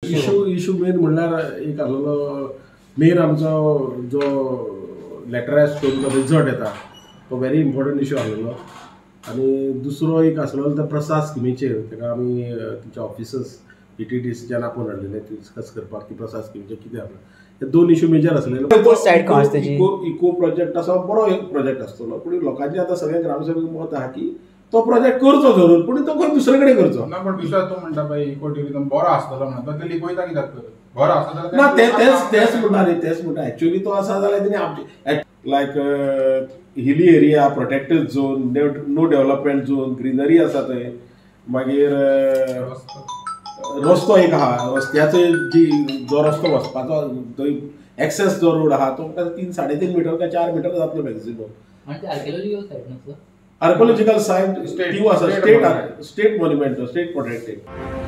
issue main म्हणल्यार एक आसलेलो मेन आमचो जो लेटरायज स्टोरीचो रिजल्ट येता तो व्हेरी इम्पॉर्टंट इशू आसलेलो आनी दुसरो एक आसलेलो त्या प्रसाद स्किमीचेर ताका आमी तुमच्या ऑफिसर्स ETDCच्यान आपोवन हाडलेले डिस्कस करपाक की प्रसाद स्किमीचेर कितें आसलें हे दोन इशू मेजर आसलेले इको प्रोजेक्ट आसा बरो एक प्रोजेक्ट आसतलो पूण लोकांचे आतां सगळे ग्रामसेवक मत आहा की तो प्रोजेक्ट करचो जरूर पूण तो खंय दुसरे कडेन करचो ना पण दुसरा तो म्हणटा भाई इको टुरिझम बरो आसतलो म्हणटा ते लिपोयता कित्याक बरो आसतलो ना तेच म्हणटा न्ही तेच म्हणटा एक्चुअली तो आसा जाल्यार तेणी आमचे लायक hilly area protected zone no development zone greenery आसा थंय मागीर रस्तो एक आहा रस्त्याचो जो रस्तो वचपाचो थंय एक्सेस जो रोड आहा तो 3-3.5 मीटर काय 4 मीटर जातलो maximum archaeological site state monument state protected